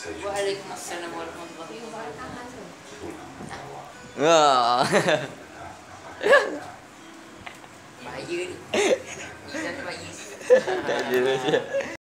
Waalaikumsalam warahmatullahi wabarakatuh. Wah. Bahaya ni. Ini bahaya. Tak ada.